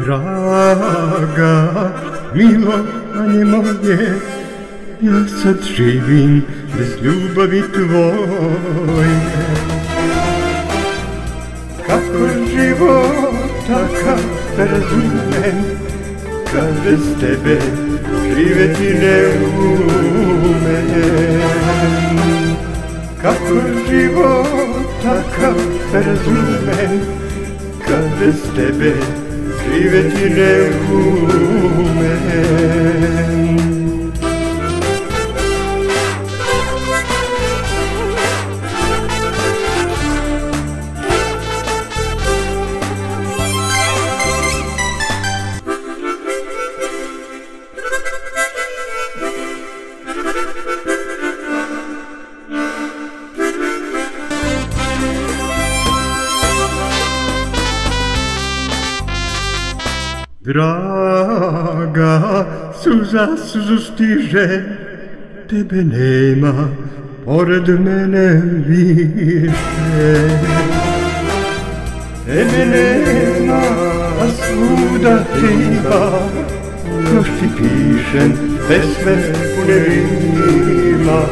Draga, milovanje moje, ja sad živim bez ljubavi tvoje. Kako život takav da razumem, kad bez tebe živeti ne umem. Kako život takav da razumem, kad bez tebe živeti ne umem. Draga, suza suzu stiže, tebe nema pored mene više. Tebe nema, a svuda ima, još ti pišem pesme pune rima.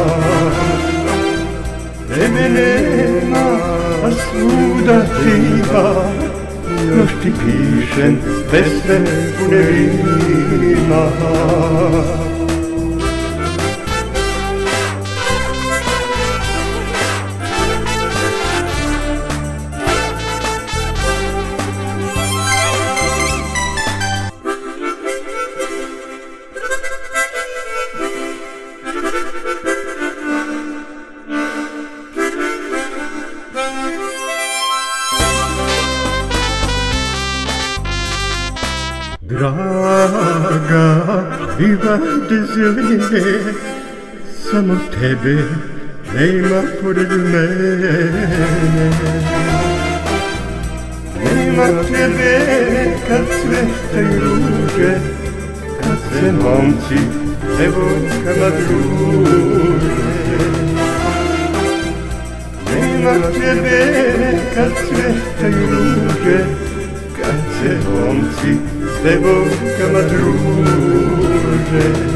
Tebe nema, a svuda ima, još ti pišem pesme pune rima. Draga, livade zelene, samo tebe nema pored mene. Nema tebe kad cvetaju ruže, kad se momci devojkama druže. Nema tebe kad cvetaju ruže, kad se momci devojkama druže.